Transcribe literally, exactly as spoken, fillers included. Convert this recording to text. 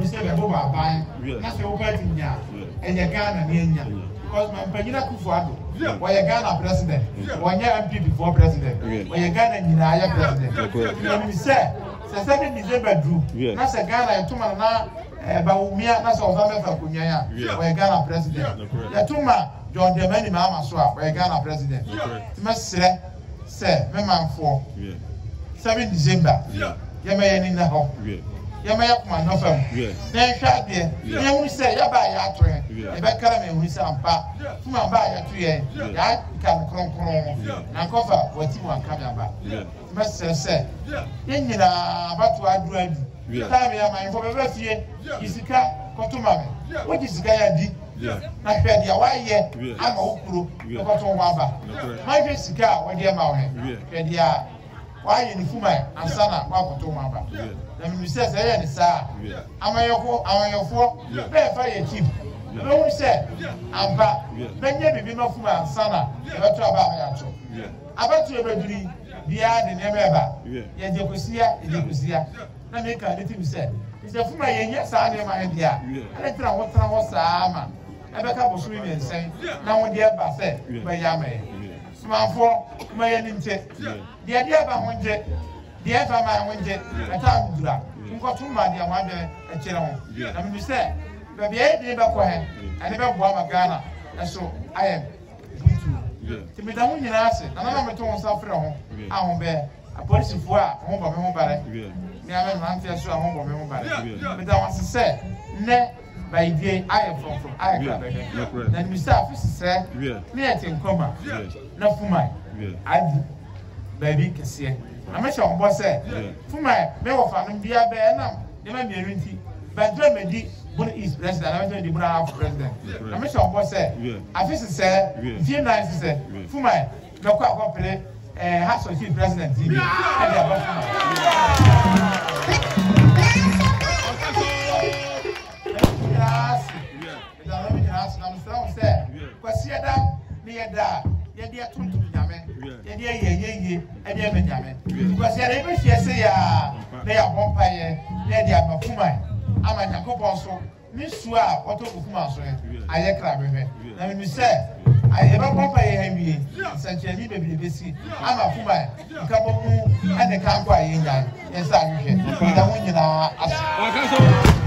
we say the Boba buying, that's the open nya, and your Ghana Nya. Because my Pagina Kufuado, or your Ghana president, or your M P before president, or your Ghana Nina president. Let me say, seven December drew, that's a Ghana and two man now, Baumia, that's all Zambia for Kunya, or your Ghana president. Yatuma, John Demani Mama Swap, or your Ghana president. You must say, say, Memang four. seven December. Yama in the home. Yama Yakman, no firm. Then shot there. You will say, Yaba Yatran. If I come in with some pa, Fuma by a tree, I can cron cron, and cover what you want coming back. Master said, Yena, but to I do. Time my for year is the car, Cotumame. What is the guy I did? I heard your why yet. I'm a Okuru, no cotton wamba. My face car, what dear Maury, Pedia. Why in Fuma and Sana, Wako Mamba? Then we says, I sir. Am I your four? Am I your four? Bear fire cheap. No one said, I'm back. Then you be no Fuma and Sana, ever to about me. About to everybody, beyond the name ever. Yet you could see her, you could see her. Let me come to him said, it's a Fuma, yes, I am my dear. I let her what I was Sama. I bet I was swimming and saying, now one dear Basset, by Yame. Small for my intent. The idea about one jet, the F M I one jet, a time to that. You got two money and one day a channel. I mean, you said, but the idea about one, I never bought my Ghana, and so I am going to. To be done in answer, and I'm a tone suffer home. I won't bear a police for home of home by me. I am an answer, so I won't be home by it. But I want to say, ne. By day, I am from from I am. Then Mister Officer said, near to coma. Not for my. I do. Baby, can see. I'm sure on boss said, for my never found be a bear now. There might be a rinty. But Germany, Bonnie is president. I don't know the president. I'm sure on boss said, I feel said, few nights said, for my no quite company, and has to see president. I'm strong, sir. Because you're that, near that, you're dear to Yaman, you're dear, ye, and you're Yaman. Because you're able to say, they are vampire, they're the Mafuma. I'm a Yacopo, so Miss Swa, what of Master, I am crabbing. I mean, you say, I have a vampire, and such a little bit busy. I'm a Fuma, couple and the camp by Indian, and Saturday. I don't know.